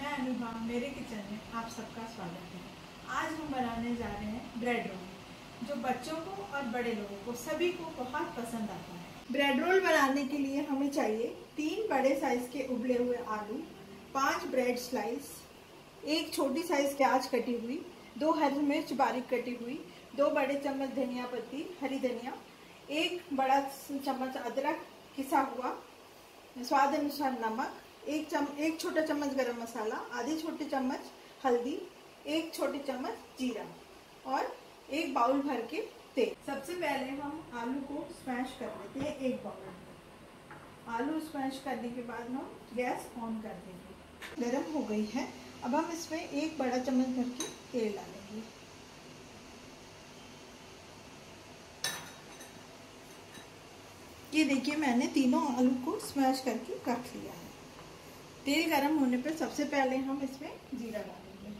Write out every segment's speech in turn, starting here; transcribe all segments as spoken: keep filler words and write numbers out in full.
मैं अनुभव, मेरे किचन में आप सबका स्वागत है। आज हम बनाने जा रहे हैं ब्रेड रोल, जो बच्चों को और बड़े लोगों को सभी को बहुत पसंद आता है। ब्रेड रोल बनाने के लिए हमें चाहिए तीन बड़े साइज के उबले हुए आलू, पांच ब्रेड स्लाइस, एक छोटी साइज प्याज कटी हुई, दो हरी मिर्च बारीक कटी हुई, दो बड़े चम्मच धनिया पत्ती हरी धनिया, एक बड़ा चम्मच अदरक किसा हुआ, स्वाद अनुसार नमक, एक चम एक छोटा चम्मच गरम मसाला, आधी छोटी चम्मच हल्दी, एक छोटी चम्मच जीरा और एक बाउल भर के तेल। सबसे पहले हम आलू को स्मैश कर लेते हैं एक बाउल में। आलू स्मैश करने के बाद हम गैस ऑन कर देंगे। गरम हो गई है, अब हम इसमें एक बड़ा चम्मच भर के तेल डालेंगे। ये देखिए, मैंने तीनों आलू को स्मैश करके रख लिया है। तेल गरम होने पर सबसे पहले हम इसमें जीरा डालेंगे।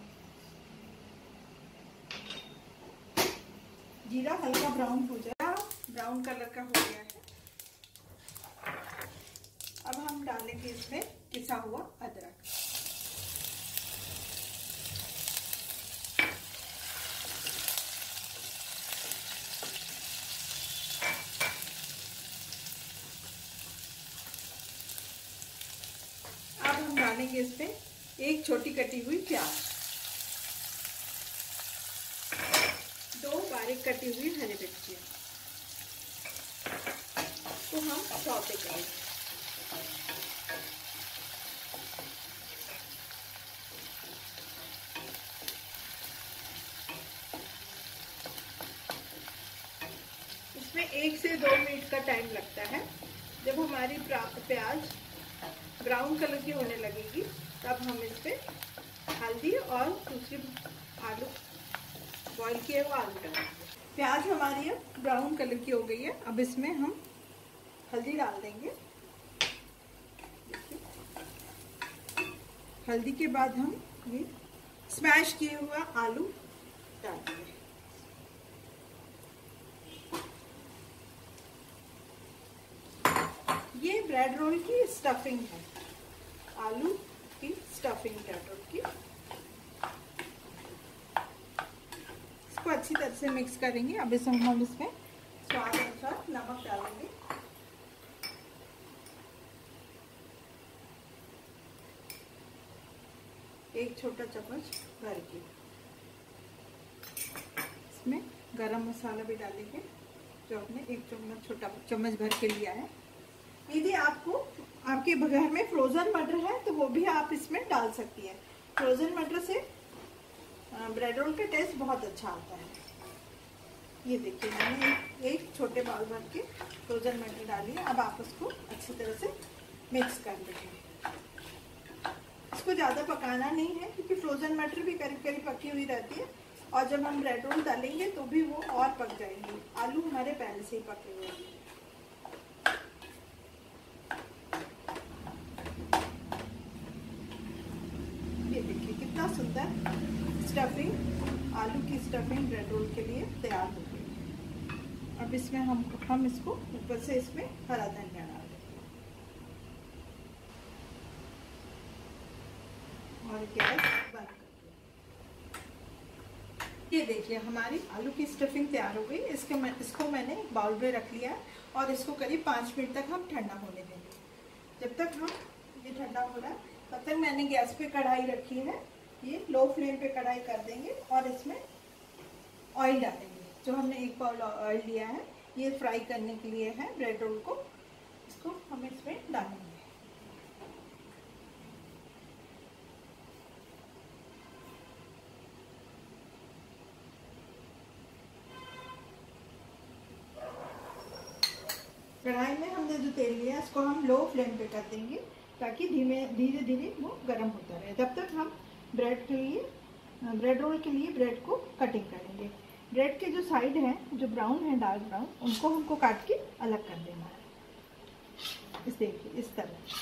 जीरा हल्का ब्राउन हो जाए, ब्राउन कलर का हो गया है। अब हम डालेंगे इसमें पिसा हुआ अदरक। डालेंगे इसमें एक छोटी कटी हुई प्याज, दो बारीक कटी हुई हरी मिर्चियाँ तो हम सौते करेंगे। इसमें एक से दो मिनट का टाइम लगता है। जब हमारी प्याज ब्राउन कलर की होने लगेगी तब हम इस पे हल्दी और दूसरी आलू बॉईल किए हुए आलू डालेंगे। प्याज हमारी अब ब्राउन कलर की हो गई है। अब इसमें हम हल्दी डाल देंगे। हल्दी के बाद हम ये स्मैश किए हुआ आलू डाल देंगे। ये ब्रेड रोल की स्टफिंग है, आलू की स्टफिंग ब्रेड रोल की। इसको अच्छी तरह से मिक्स करेंगे। अब इसमें हम इसमें स्वाद अनुसार नमक डालेंगे। एक छोटा चम्मच भर के इसमें गरम मसाला भी डालेंगे, जो हमने एक चम्मच छोटा चम्मच भर के लिया है। यदि आपको आपके घर में फ्रोजन मटर है तो वो भी आप इसमें डाल सकती है। फ्रोजन मटर से ब्रेड रोल का टेस्ट बहुत अच्छा आता है। ये देखिए, मैंने एक छोटे बाउल भर के फ्रोजन मटर डाली है। अब आप उसको अच्छी तरह से मिक्स कर लीजिए। इसको ज़्यादा पकाना नहीं है, क्योंकि फ्रोजन मटर भी करीब करीब पकी हुई रहती है और जब हम ब्रेड रोल डालेंगे तो भी वो और पक जाएंगे। आलू हमारे पहले से ही पके हुए हैं। ये देखिए कितना सुंदर स्टफिंग, आलू की स्टफिंग ब्रेड रोल के लिए तैयार हो गई। अब इसमें हम हम इसको ऊपर से इसमें हरा धनिया डाल देंगे और गैस बंद कर देंगे। ये देखिए, हमारी आलू की स्टफिंग तैयार हो गई। इसके मैं, इसको मैंने एक बाउल में रख लिया और इसको करीब पाँच मिनट तक हम ठंडा होने देंगे। जब तक हम ये ठंडा हो रहा है तब तक मैंने गैस पे कढ़ाई रखी है। ये लो फ्लेम पे कढ़ाई कर देंगे और इसमें ऑयल डालेंगे। जो हमने एक बाउल ऑयल लिया है, ये फ्राई करने के लिए है ब्रेड रोल को। इसको हम इसमें डालेंगे। कढ़ाई में हमने जो तेल लिया है इसको हम लो फ्लेम पे कर देंगे, ताकि धीमे धीरे धीरे वो गर्म होता रहे। जब तक हम ब्रेड के लिए ब्रेड रोल के लिए ब्रेड को कटिंग करेंगे। ब्रेड के जो साइड हैं, जो ब्राउन है डार्क ब्राउन, उनको हमको काट के अलग कर देना है। इस देखिए, इस तरह।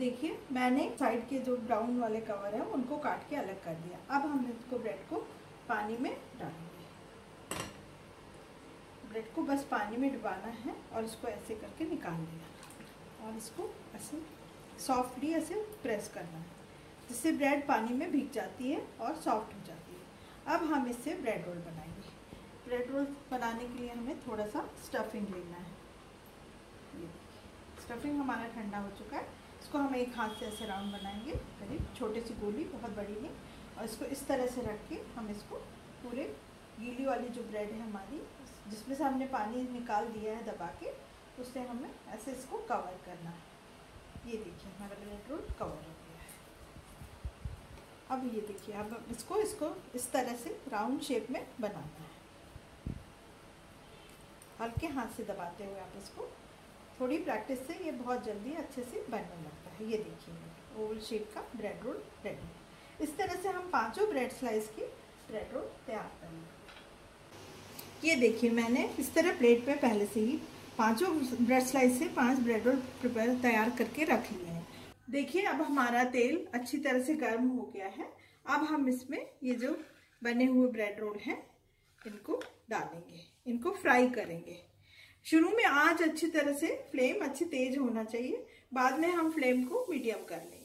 देखिए मैंने साइड के जो ब्राउन वाले कवर है उनको काट के अलग कर दिया। अब हम इसको ब्रेड को पानी में डालेंगे। ब्रेड को बस पानी में डुबाना है और इसको ऐसे करके निकाल देना और इसको ऐसे सॉफ्टली ऐसे प्रेस करना है, जिससे ब्रेड पानी में भीग जाती है और सॉफ्ट हो जाती है। अब हम इससे ब्रेड रोल बनाएंगे। ब्रेड रोल बनाने के लिए हमें थोड़ा सा स्टफिंग लेना है। ये स्टफिंग हमारा ठंडा हो चुका है। इसको हम एक हाथ से ऐसे राउंड बनाएंगे, करीब छोटी सी गोली, बहुत बड़ी नहीं, और इसको इस तरह से रख के हम इसको पूरे गीली वाली जो ब्रेड है हमारी, जिसमें से हमने पानी निकाल दिया है दबा के, उससे हमें ऐसे इसको कवर करना है। ये देखिए हमारा ब्रेड रोल कवर हो गया है। अब ये देखिए, अब इसको इसको इस तरह से राउंड शेप में बनाना है। हल्के हाथ से दबाते हुए आप इसको, थोड़ी प्रैक्टिस से ये बहुत जल्दी अच्छे से बनने लगता है। ये देखिए ओवल शेप का ब्रेड रोल रेडी। इस तरह से हम पांचों ब्रेड स्लाइस की ब्रेड रोल तैयार करेंगे। ये देखिए मैंने इस तरह प्लेट पे पहले से ही पांचों ब्रेड स्लाइस से पांच ब्रेड रोल प्रिपेयर तैयार करके रख लिए हैं। देखिए अब हमारा तेल अच्छी तरह से गर्म हो गया है। अब हम इसमें ये जो बने हुए ब्रेड रोल हैं इनको डालेंगे, इनको फ्राई करेंगे। शुरू में आंच अच्छी तरह से, फ्लेम अच्छी तेज होना चाहिए, बाद में हम फ्लेम को मीडियम कर लेंगे।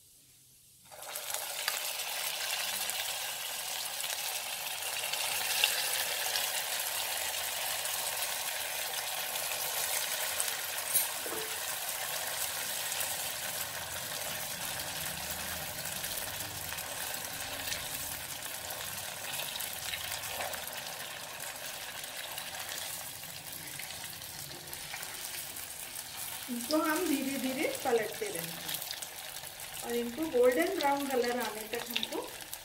इनको हम धीरे धीरे पलटते रहेंगे और इनको गोल्डन ब्राउन कलर आने तक हमको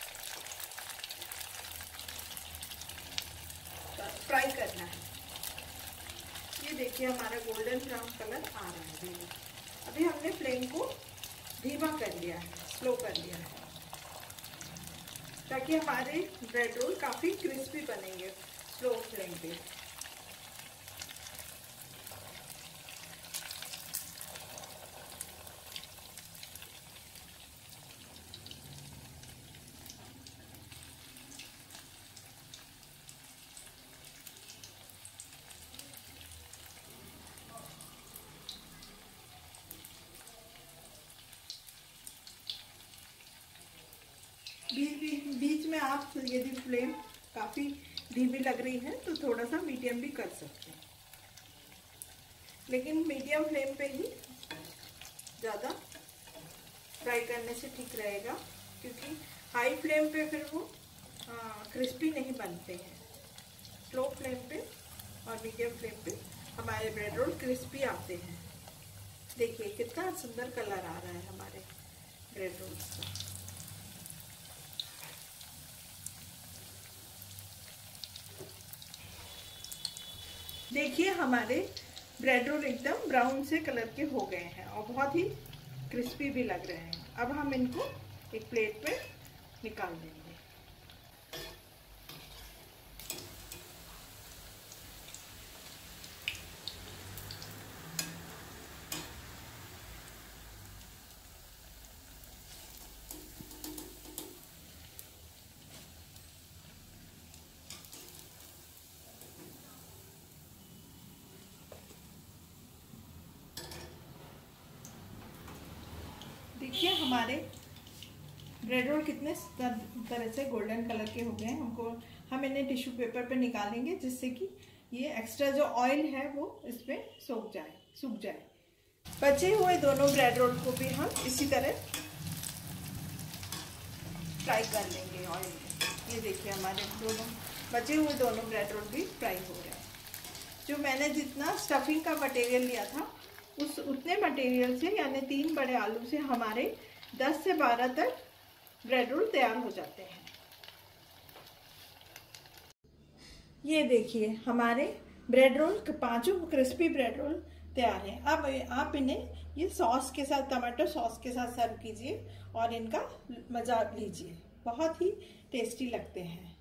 फ्राई करना है। ये देखिए हमारा गोल्डन ब्राउन कलर आ रहा है धीरे। अभी हमने फ्लेम को धीमा कर लिया है, स्लो कर लिया है, ताकि हमारे ब्रेड रोल काफ़ी क्रिस्पी बनेंगे स्लो फ्लेम पे। बीच बीच में आप यदि फ्लेम काफ़ी धीमी लग रही है तो थोड़ा सा मीडियम भी कर सकते हैं, लेकिन मीडियम फ्लेम पे ही ज़्यादा फ्राई करने से ठीक रहेगा, क्योंकि हाई फ्लेम पे फिर वो क्रिस्पी नहीं बनते हैं। स्लो फ्लेम पे और मीडियम फ्लेम पे हमारे ब्रेड रोल क्रिस्पी आते हैं। देखिए कितना सुंदर कलर आ रहा है हमारे ब्रेड रोल्स का। देखिए हमारे ब्रेड रोल एकदम ब्राउन से कलर के हो गए हैं और बहुत ही क्रिस्पी भी लग रहे हैं। अब हम इनको एक प्लेट पे निकाल देंगे। देखिए हमारे ब्रेड रोल कितने तरह से गोल्डन कलर के हो गए हैं। हमको हम इन्हें टिश्यू पेपर पे निकालेंगे, जिससे कि ये एक्स्ट्रा जो ऑयल है वो इस पे सूख जाए सूख जाए। बचे हुए दोनों ब्रेड रोल को भी हम इसी तरह फ्राई कर लेंगे ऑयल में। ये देखिए हमारे दोनों बचे हुए दोनों ब्रेड रोल भी फ्राई हो रहे हैं। जो मैंने जितना स्टफिंग का मटेरियल लिया था उस उतने मटेरियल से, यानी तीन बड़े आलू से हमारे दस से बारह तक ब्रेड रोल तैयार हो जाते हैं। ये देखिए हमारे ब्रेड रोल, पांचों क्रिस्पी ब्रेड रोल तैयार हैं। अब आप इन्हें ये सॉस के साथ, टमाटो सॉस के साथ सर्व कीजिए और इनका मजा लीजिए। बहुत ही टेस्टी लगते हैं।